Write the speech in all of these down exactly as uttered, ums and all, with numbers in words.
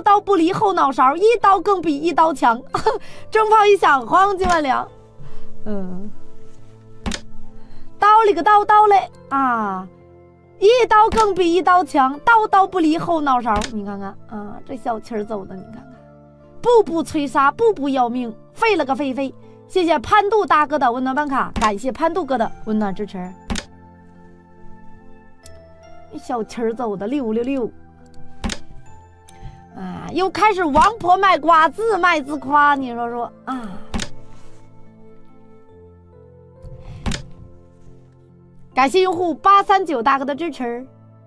刀不离后脑勺，一刀更比一刀强。征炮一响，黄金万两。嗯，刀里个刀刀嘞啊！一刀更比一刀强，刀刀不离后脑勺。你看看啊，这小旗儿走的，你看看，步步催杀，步步要命，废了个废废。谢谢潘度大哥的温暖办卡，感谢潘度哥的温暖支持。小旗儿走的六六六。啊，又开始王婆卖瓜，自卖自夸，你说说啊？感谢用户八三九大哥的支持。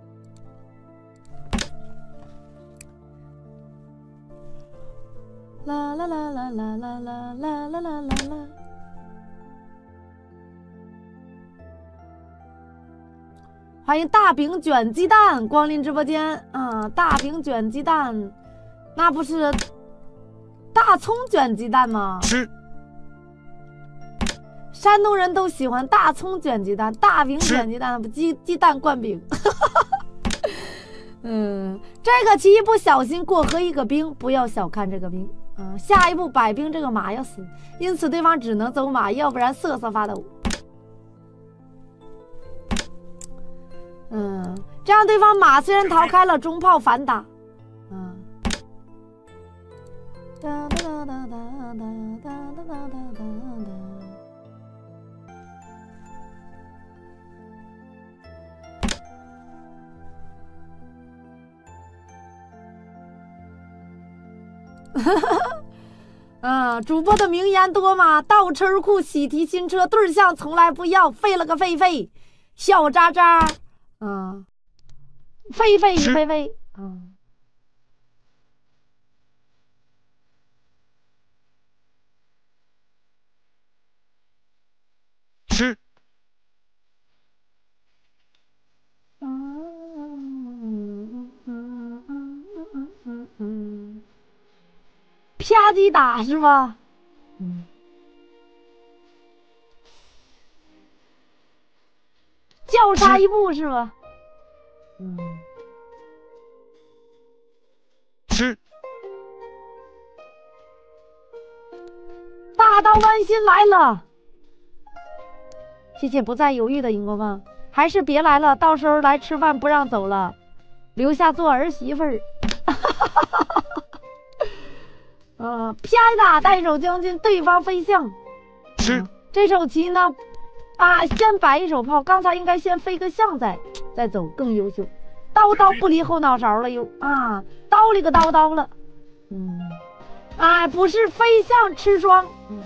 啦啦啦啦啦啦啦啦啦啦啦！欢迎大饼卷鸡蛋光临直播间啊！大饼卷鸡蛋，那不是大葱卷鸡蛋吗？ 吃。 山东人都喜欢大葱卷鸡蛋，大饼卷鸡蛋不鸡鸡蛋灌饼。嗯，这个棋一不小心过河一个兵，不要小看这个兵啊！下一步摆兵这个马要死，因此对方只能走马，要不然瑟瑟发抖。嗯，这样对方马虽然逃开了，中炮反打。嗯。哒哒哒哒哒哒哒哒哒哒哒。啊，主播的名言多吗？倒车库喜提新车，对象从来不要，废了个废废，小渣渣，嗯，废废废废，嗯， 吃。 啪叽打是吧？嗯，较杀一步是吧？嗯， 吃。 大刀剜心来了，谢谢不再犹豫的荧光棒，还是别来了，到时候来吃饭不让走了，留下做儿媳妇儿。呃，啪打带手将军，对方飞象。 是、 嗯、这手棋呢，啊，先摆一手炮，刚才应该先飞个象再再走，更优秀。刀刀不离后脑勺了又啊，刀里个刀刀了。嗯，哎，不是飞象吃双。嗯。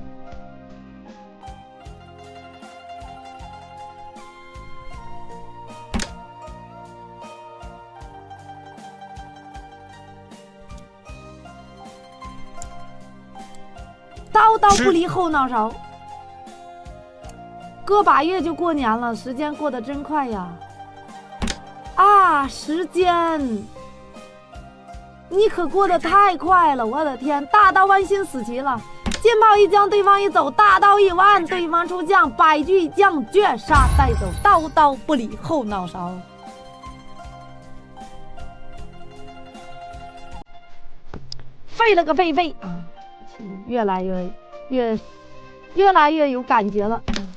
刀刀不离后脑勺，个把月就过年了，时间过得真快呀！啊，时间，你可过得太快了，我的天！大刀剜心死棋了，劲炮一将，对方一走，大刀一弯，对方出将，百巨将绝杀带走，刀刀不离后脑勺。废了个废废啊！越来越越越来越有感觉了。嗯、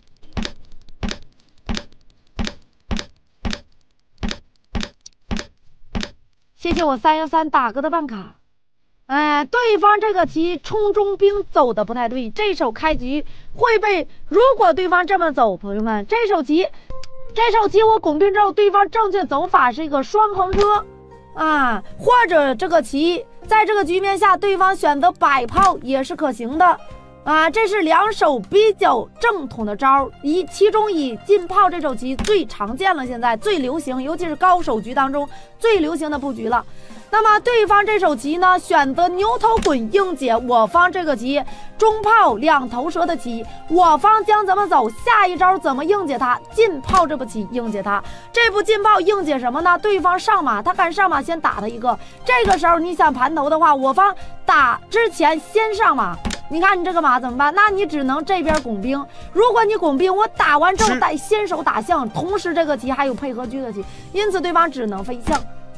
谢谢我三幺三大哥的办卡。哎，对方这个棋冲中兵走的不太对，这手开局会被，如果对方这么走，朋友们，这手棋这手棋我拱兵之后，对方正确走法是一个双横车啊，或者这个棋在这个局面下，对方选择摆炮也是可行的啊，这是两手比较正统的招，以其中以进炮这手棋最常见了，现在最流行，尤其是高手局当中最流行的布局了。那么对方这手棋呢，选择牛头滚应解我方这个棋中炮两头蛇的棋，我方将怎么走，下一招怎么应解它，进炮这步棋应解它。这步进炮应解什么呢？对方上马，他敢上马先打他一个，这个时候你想盘头的话，我方打之前先上马，你看你这个马怎么办？那你只能这边拱兵，如果你拱兵，我打完之后再先手打象，同时这个棋还有配合车的棋，因此对方只能飞象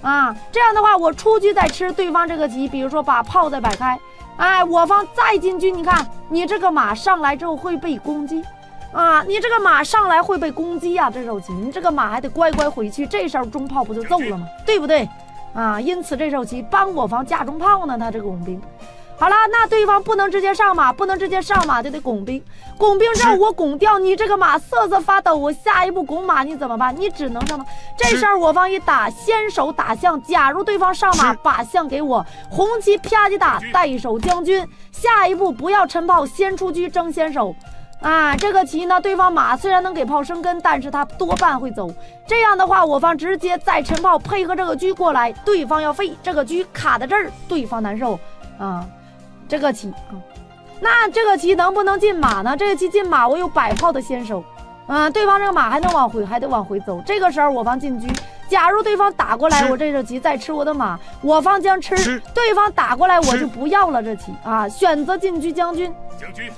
啊，这样的话我出车再吃对方这个棋，比如说把炮再摆开，哎，我方再进车，你看你这个马上来之后会被攻击。啊，你这个马上来会被攻击啊！这手棋，你这个马还得乖乖回去，这时候中炮不就揍了吗？对不对？啊，因此这手棋帮我方架中炮呢，他这个拱兵。好了，那对方不能直接上马，不能直接上马就得拱兵，拱兵之后我拱掉你这个马瑟瑟发抖，我下一步拱马你怎么办？你只能上马。这时候我方一打先手打象，假如对方上马把象给我，红旗啪叽打带手将军，下一步不要抻炮，先出车争先手。啊，这个棋呢，对方马虽然能给炮生根，但是他多半会走。这样的话，我方直接再抻炮，配合这个车过来，对方要废，这个车卡在这儿，对方难受啊。这个棋啊，那这个棋能不能进马呢？这个棋进马，我有摆炮的先手，啊，对方这个马还能往回，还得往回走。这个时候我方进车，假如对方打过来，我这手棋再吃我的马，我方将吃；对方打过来，我就不要了这棋啊，选择进车将军。 将军。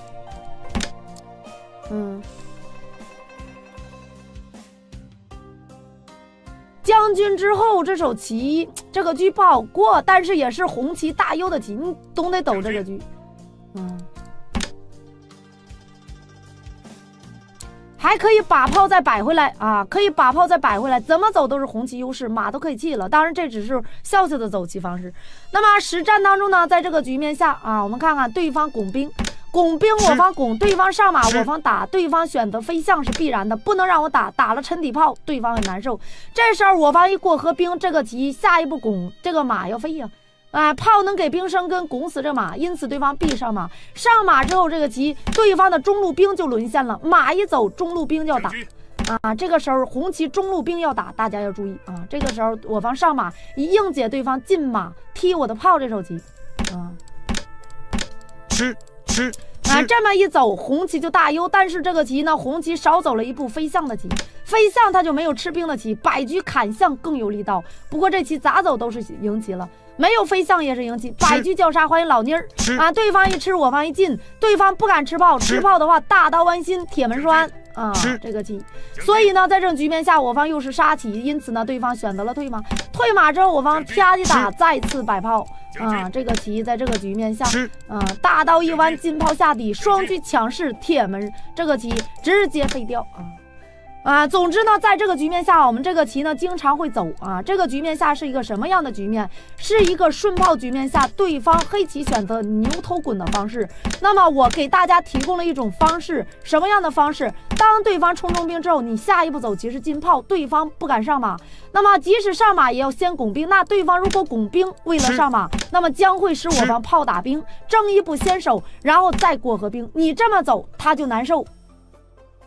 嗯，将军之后这手棋，这个车不好过，但是也是红旗大优的棋，你总得抖这个车。嗯，还可以把炮再摆回来啊，可以把炮再摆回来，怎么走都是红旗优势，马都可以弃了。当然这只是笑笑的走棋方式。那么实战当中呢，在这个局面下啊，我们看看对方拱兵。拱兵我方拱，对方上马我方打，对方选择飞象是必然的，不能让我打，打了沉底炮，对方很难受。这时候我方一过河兵，这个棋下一步拱，这个马要飞呀、啊，啊，炮能给兵生根，拱死这马，因此对方必上马。上马之后，这个棋对方的中路兵就沦陷了，马一走，中路兵就要打。啊，这个时候红旗中路兵要打，大家要注意啊！这个时候我方上马以应解对方进马踢我的炮这手棋，啊， 吃。吃啊，这么一走，红旗就大优。但是这个棋呢，红旗少走了一步飞象的棋，飞象他就没有吃兵的棋，摆局砍象更有力道。不过这棋咋走都是赢棋了，没有飞象也是赢棋。摆局叫杀，欢迎老妮儿啊！对方一吃，我方一进，对方不敢吃炮，吃炮的话大刀剜心，铁门栓啊，这个棋。所以呢，在这种局面下，我方又是杀棋，因此呢，对方选择了退马。退马之后，我方啪叽打，再次摆炮。啊，这个棋在这个局面下，啊，大刀一弯，金炮下底，双车抢势，铁门，这个棋直接废掉啊。啊，总之呢，在这个局面下，我们这个棋呢经常会走啊。这个局面下是一个什么样的局面？是一个顺炮局面下，对方黑棋选择牛头滚的方式。那么我给大家提供了一种方式，什么样的方式？当对方冲中兵之后，你下一步走棋是进炮，对方不敢上马。那么即使上马也要先拱兵。那对方如果拱兵为了上马，那么将会使我方炮打兵，争一步先手，然后再过河兵。你这么走，他就难受。